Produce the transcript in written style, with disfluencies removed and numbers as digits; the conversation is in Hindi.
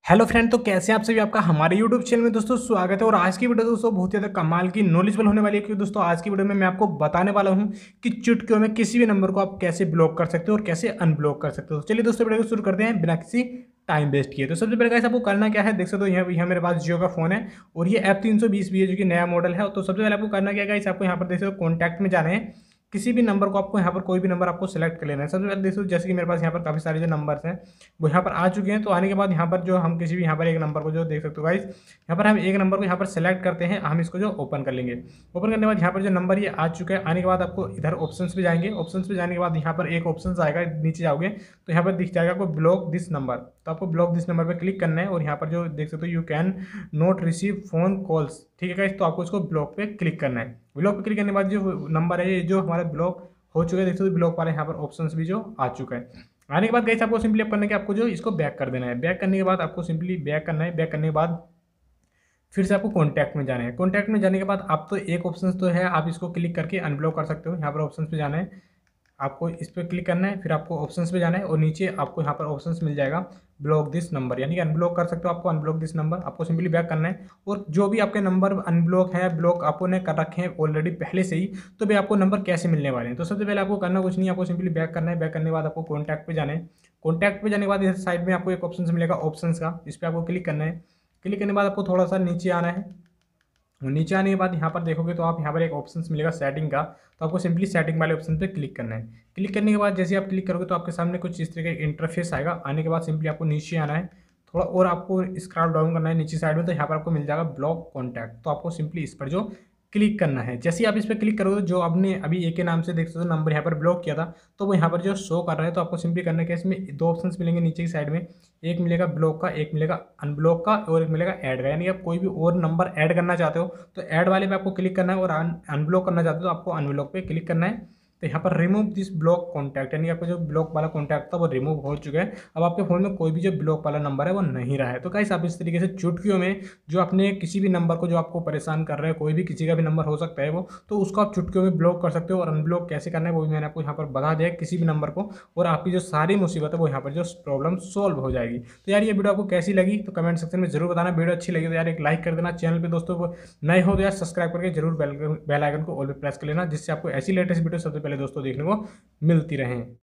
हेलो फ्रेंड, तो कैसे हैं आप सभी। आपका हमारे यूट्यूब चैनल में दोस्तों स्वागत है। और आज की वीडियो दोस्तों बहुत ज़्यादा कमाल की नॉलेजेबल होने वाली है, क्योंकि दोस्तों आज की वीडियो में मैं आपको बताने वाला हूं कि चुटकियों में किसी भी नंबर को आप कैसे ब्लॉक कर सकते हो और कैसे अनब्लॉक कर सकते हो। तो चलिए दोस्तों वीडियो को शुरू करते हैं बिना किसी टाइम वेस्ट किए। तो सबसे पहले गाइस आपको करना क्या है, देख सकते हो यहाँ मेरे पास जियो का फोन है और ये F320 भी है जो कि नया मॉडल है। तो सबसे पहले आपको करना क्या है गाइस, आपको यहाँ पर देख सकते हो कॉन्टैक्ट में जाना है। किसी भी नंबर को आपको यहाँ पर कोई भी नंबर आपको सेलेक्ट कर लेना है। सबसे पहले देखो जैसे कि मेरे पास यहाँ पर काफ़ी सारे जो नंबर्स हैं वो यहाँ पर आ चुके हैं। तो आने के बाद यहाँ पर जो हम किसी भी यहाँ पर एक नंबर को जो देख सकते हो गाइस, यहाँ पर हम एक नंबर को यहाँ पर सेलेक्ट करते हैं। हम इसको जो ओपन कर लेंगे। ओपन करने के बाद यहाँ पर जो नंबर ये आ चुका है, आने के बाद आपको इधर ऑप्शंस पे जाएंगे। ऑप्शंस पे जाने के बाद यहाँ पर एक ऑप्शन आएगा, नीचे जाओगे तो यहाँ पर दिख जाएगा आपको ब्लॉक दिस नंबर। तो आपको ब्लॉक दिस नंबर पर क्लिक करना है और यहाँ पर जो देख सकते हो you can not receive phone calls, ठीक है गाइस। तो आपको इसको ब्लॉक पे क्लिक करना है। ब्लॉक पे क्लिक करने के बाद जो नंबर है ये जो हमारा ब्लॉक हो चुका है, देख सकते हो ब्लॉक वाला यहाँ पर ऑप्शंस भी जो आ चुका है। आने के बाद गाइस आपको सिंपली करना है कि आपको जो इसको बैक कर देना है। बैक करने के बाद आपको सिंपली बैक करना है। बैक करने के बाद फिर से आपको कॉन्टैक्ट में जाना है। कॉन्टैक्ट में जाने के बाद आप तो एक ऑप्शन तो है, आप इसको क्लिक करके अनब्लॉक कर सकते हो। यहाँ पर ऑप्शन पे जाना है, आपको इस पर क्लिक करना है, फिर आपको ऑप्शंस पे जाना है और नीचे आपको यहाँ पर ऑप्शंस मिल जाएगा ब्लॉक दिस नंबर, यानी कि अनब्लॉक कर सकते हो। आपको अनब्लॉक दिस नंबर आपको सिंपली बैक करना है। और जो भी आपके नंबर अनब्लॉक है, ब्लॉक आपने कर रखे हैं ऑलरेडी पहले से ही, तो भी आपको नंबर कैसे मिलने वाले हैं। तो सबसे पहले आपको करना कुछ नहीं, आपको सिंपली बैक करना है। बैक करने के बाद आपको कॉन्टैक्ट पे जाना है। कॉन्टैक्ट पे जाने के बाद इस साइड में आपको एक ऑप्शन मिलेगा ऑप्शंस का, इस पर आपको क्लिक करना है। क्लिक करने के बाद आपको थोड़ा सा नीचे आना है। नीचे आने के बाद यहाँ पर देखोगे तो आप यहाँ पर एक ऑप्शन मिलेगा सेटिंग का। तो आपको सिंपली सेटिंग वाले ऑप्शन पे क्लिक करना है। क्लिक करने के बाद जैसे आप क्लिक करोगे तो आपके सामने कुछ इस तरह का इंटरफेस आएगा। आने के बाद सिंपली आपको नीचे आना है, थोड़ा और आपको स्क्रॉल डाउन करना है नीचे साइड में। तो यहाँ पर आपको मिल जाएगा ब्लॉक कॉन्टैक्ट। तो आपको सिंपली इस पर जो क्लिक करना है। जैसे ही आप इस पर क्लिक करोगे तो जो आपने अभी एक के नाम से देख सकते हो नंबर यहाँ पर ब्लॉक किया था, तो वो यहाँ पर जो शो कर रहा है। तो आपको सिंपली करना है कि इसमें दो ऑप्शंस मिलेंगे नीचे की साइड में, एक मिलेगा ब्लॉक का, एक मिलेगा अनब्लॉक का और एक मिलेगा ऐड का। यानी आप कोई भी और नंबर ऐड करना चाहते हो तो ऐड वाले पे आपको क्लिक करना है, और अनब्लॉक करना चाहते हो तो आपको अनब्लॉक पे क्लिक करना है। तो यहाँ पर रिमूव दिस ब्लॉक कॉन्टैक्ट, यानी आपका जो ब्लॉक वाला कॉन्टैक्ट था वो रिमूव हो चुका है। अब आपके फोन में कोई भी जो ब्लॉक वाला नंबर है वो नहीं रहा है। तो गाइस आप इस तरीके से चुटकियों में जो अपने किसी भी नंबर को जो आपको परेशान कर रहे हैं, कोई भी किसी का भी नंबर हो सकता है वो, तो उसको आप चुटकियों में ब्लॉक कर सकते हो। और अनब्लॉक कैसे करना है वो भी मैंने आपको यहाँ पर बता दिया है किसी भी नंबर को, और आपकी जो सारी मुसीबत है वो यहाँ पर जो प्रॉब्लम सॉल्व हो जाएगी। तो यार ये वीडियो आपको कैसी लगी तो कमेंट सेक्शन में जरूर बताना। वीडियो अच्छी लगी तो यार एक लाइक कर देना। चैनल पे दोस्तों नए हो तो यार सब्सक्राइब करके जरूर बेल आइकन को ऑल पे प्रेस कर लेना, जिससे आपको ऐसी लेटेस्ट वीडियो सबसे पहले दोस्तों देखने को मिलती रहें।